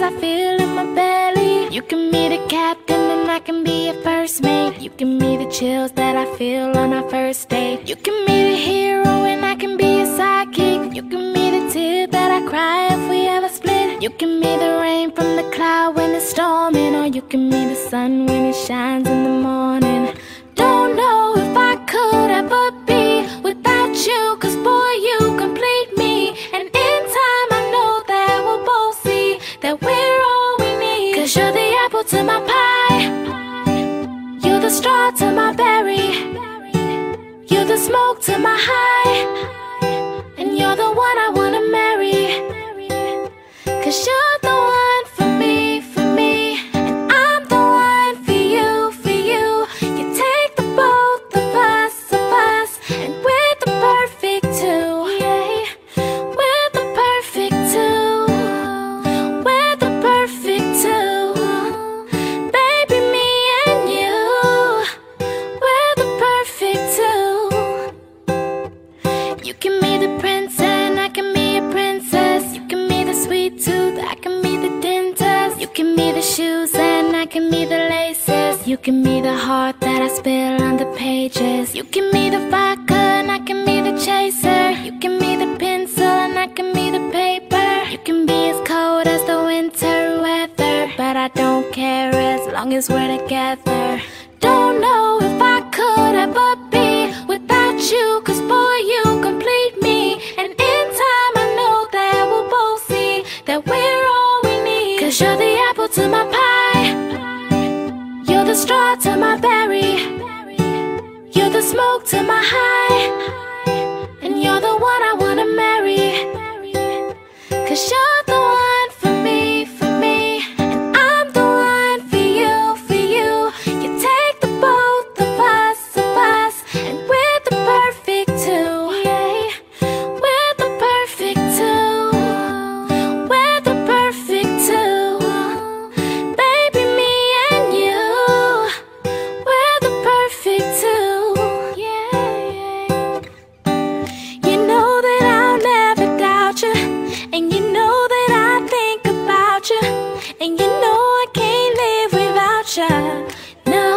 I feel in my belly. You can be the captain and I can be your first mate. You can be the chills that I feel on our first date. You can be the hero and I can be your sidekick. You can be the tear that I cry if we ever split. You can be the rain from the cloud when it's storming, or you can be the sun when it shines in the morning. Don't know if I could ever be without you, 'cause boy, you complete me. And in time I know that we'll both see that we're all we need. 'Cause you're the apple to my pie, you're the straw to my berry, you're the smoke to my high, and you're the one I wanna marry. 'Cause you're the one for me, and I'm the one for you, for you. You take the both of us, and we're the perfect two. Yeah, we're the perfect two. We're the perfect two. Baby, me and you, we're the perfect two. You can be the prince and I can be a princess. You can be the sweet tooth, I can be the dentist. You can be the shoes and I can be the laces. You can be the heart that I spill on the pages. You can be the vodka and I can be the chaser. You can be the pencil and I can be the paper. You can be as cold as the winter weather, but I don't care as long as we're together. Don't know if I could ever be without you, 'cause boy, you complete me. And in time I know that we'll both see that we're all we need. 'Cause you're the apple to my pie, you're the straw to my berry, you're the smoke to my high, and you're the one I wanna marry. 'Cause you're the one for me, and I'm the one for you, for you. You take the both of us, and we're the perfect two. Yeah, we're the perfect two. We're the perfect two. Baby, me and you, we're the perfect two. Yeah. You know that I'll never doubt you, and you know that I think about you, and you know I can't live without you. No,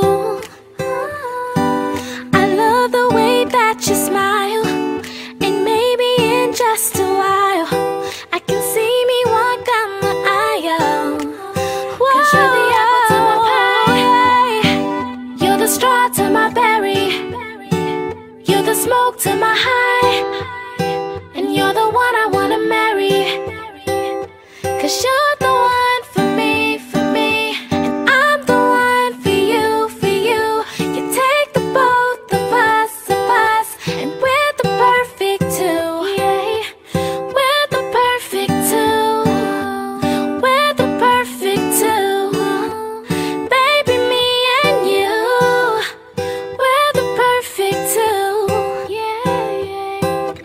I love the way that you smile, and maybe in just a while I can see me walk down the aisle. 'Cause you're the apple to my pie, you're the straw to my berry, you're the smoke to my high, and you're the one I wanna marry. 'Cause you're the one for me, and I'm the one for you, for you. You take the both of us, and we're the perfect two. Yeah, we're the perfect two. We're the perfect two. Baby, me and you, we're the perfect two. Yeah.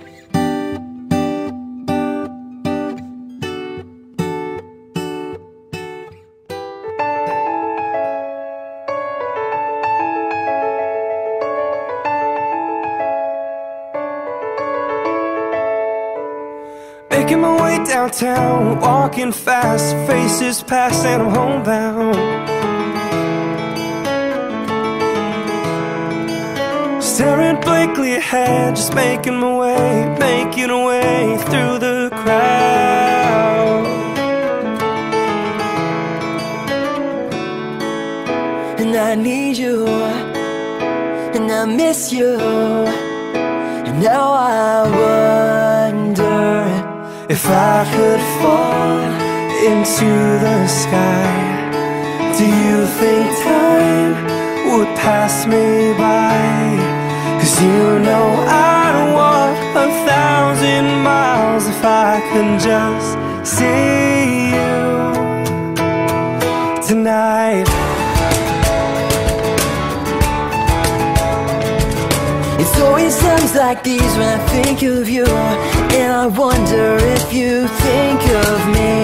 Making my way downtown, walking fast, faces past and I'm homebound. Staring blankly ahead, just making my way through the crowd. And I need you, and I miss you, and now I wonder If I could fall into the sky, do you think time would pass me by? 'Cause you know I'd walk 1,000 miles if I could just see you tonight. It's always times like these when I think of you, and I wonder if you think of me.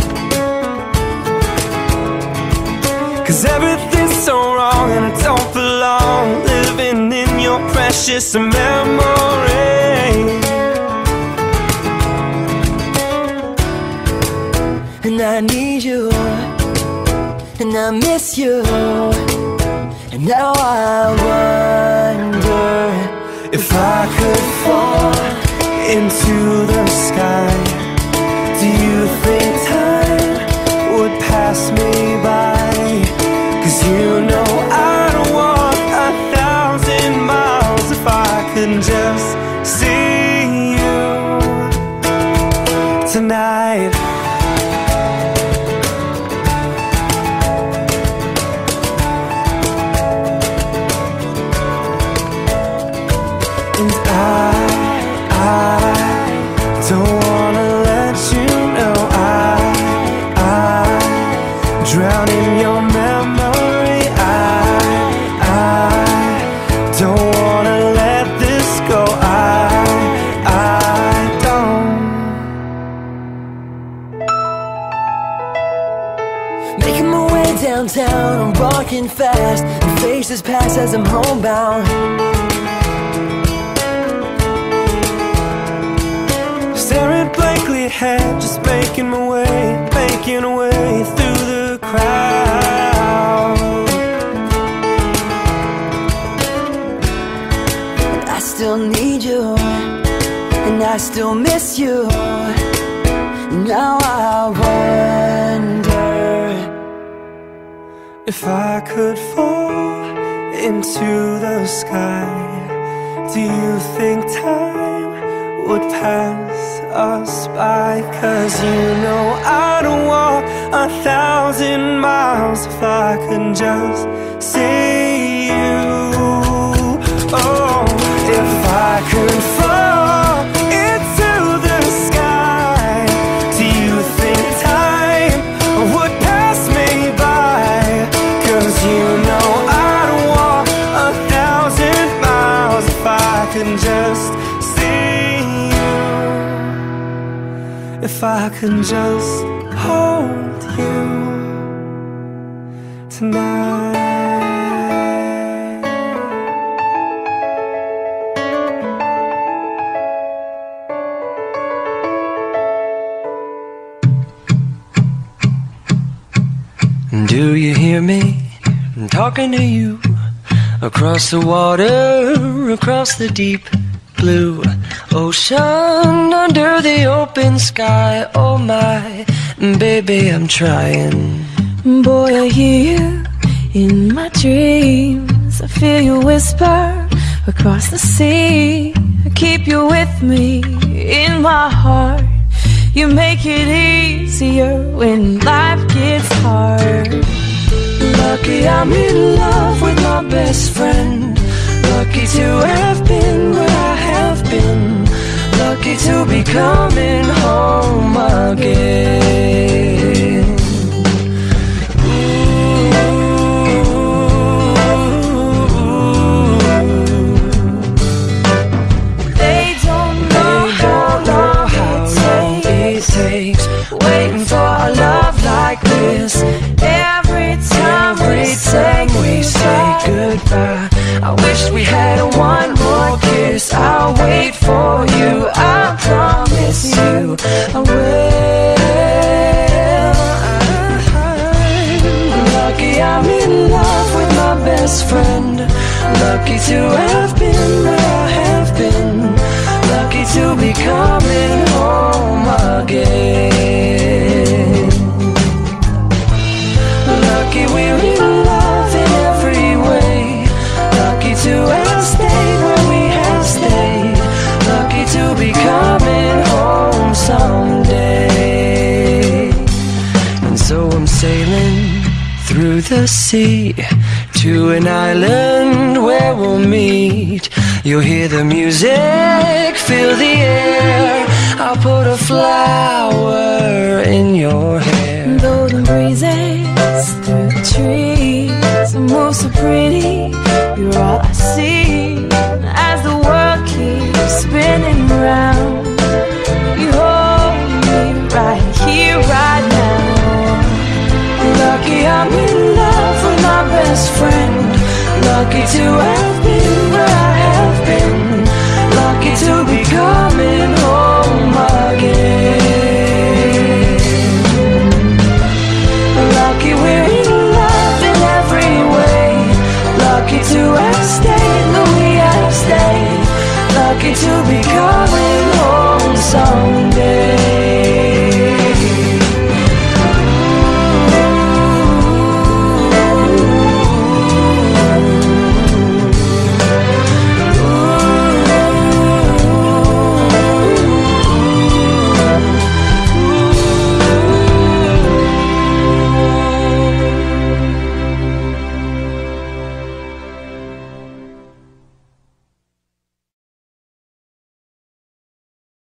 'Cause everything's so wrong and I don't belong, living in your precious memory. And and I need you, and I miss you. And now I wonder if I could fall into the sky, do you think time would pass me by? 'Cause you know I'd walk 1,000 miles if I could just see you tonight. And I don't wanna let you know I drown in your memory. I don't wanna let this go. I don't. Making my way downtown, I'm walking fast, and faces pass as I'm homebound. Staring blankly ahead, just making my way through the crowd. And I still need you, and I still miss you. Now I wonder if I could fall into the sky, do you think time would pass us by? 'Cause you know I'd walk 1,000 miles if I could just see you. Oh, if I could fall into the sky, do you think time would pass me by? 'Cause you know I'd walk 1,000 miles if I could just see you, if I could just hold you tonight. Do you hear me? I'm talking to you across the water, across the deep blue ocean, under the open sky. Oh my, baby, I'm trying. Boy, I hear you in my dreams. I feel you whisper across the sea. I keep you with me in my heart. You make it easier when life gets hard. Lucky I'm in love with my best friend. Lucky to have been where I have been. Lucky to be coming home again. They don't know how long it takes waiting for a love like this. every time we say goodbye, I wish we had one more kiss. I'll wait for you, I promise you I will. Lucky I'm in love with my best friend. Lucky to have been where I have been. Lucky to be coming home again. Lucky we're in love in every way. Lucky to have stayed where we have stayed. Lucky to be coming home someday. And so I'm sailing through the sea to an island where we'll meet. You'll hear the music, feel the air. I'll put a flower in your hair. Though the breezes through the trees move so pretty, you're all I see as the world keeps spinning round. You hold me right here, right now. Lucky I'm in love with my best friend. Lucky to have